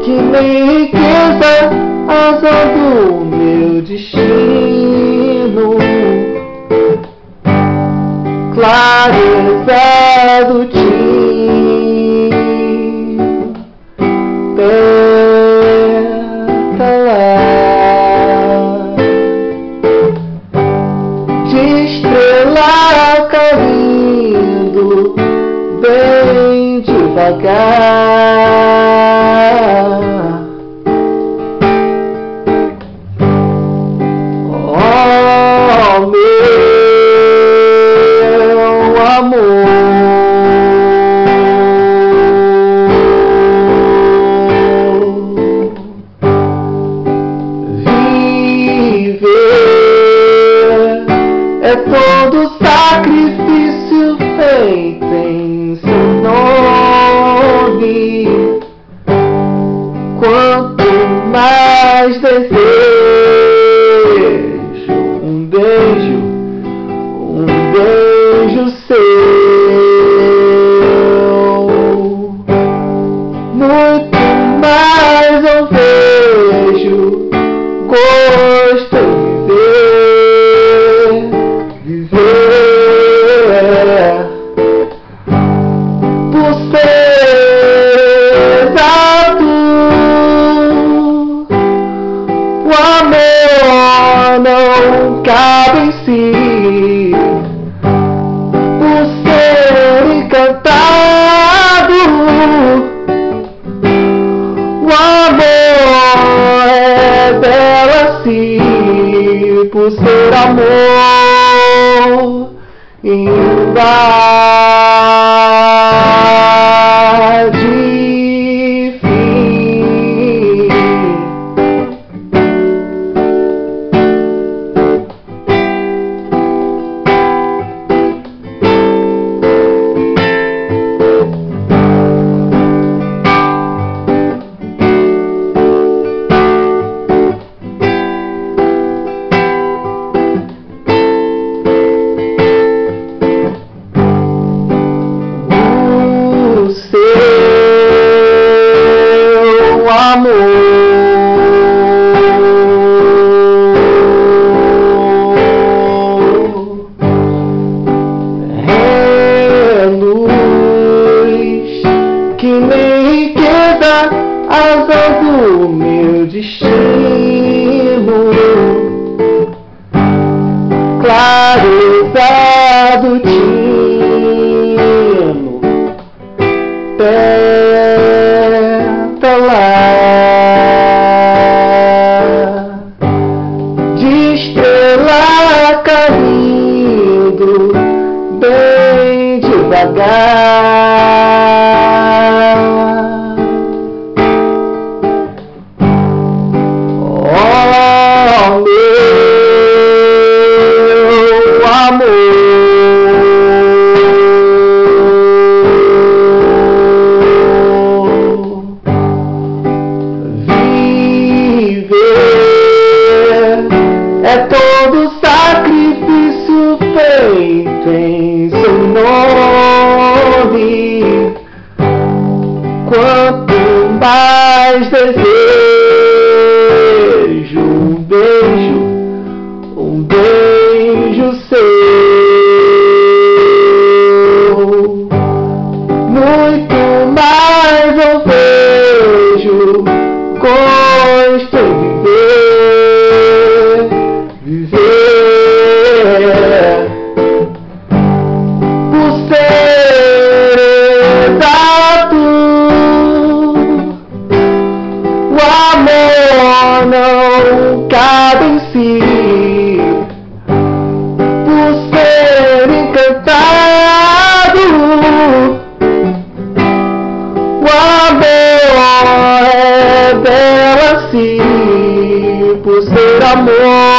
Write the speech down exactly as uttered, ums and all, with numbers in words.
que nem riqueza, razão do meu destino, clareza do tino, pétala de estrela caindo bem devagar. Oh, meu amor, viver é todo sacrifício feito em seu nome. Quanto mais desejo um beijo, um beijo seu, muito mais eu vejo gosto em viver, viver por ser exato. O amor não cabe em si, por ser encantado. O amor é belo assim, por ser amor invade fim. Seu amor é luz que nem riqueza, razão do meu destino, clareza do tino, pétala de estrela caindo bem devagar. Oh, meu amor, é todo sacrifício feito em seu nome. Quanto mais desejo um beijo, um beijo seu, muito mais eu vejo gosto em viver, viver por ser exato. O amor não cabe em si, por ser encantado. O amor é belo assim, por ser amor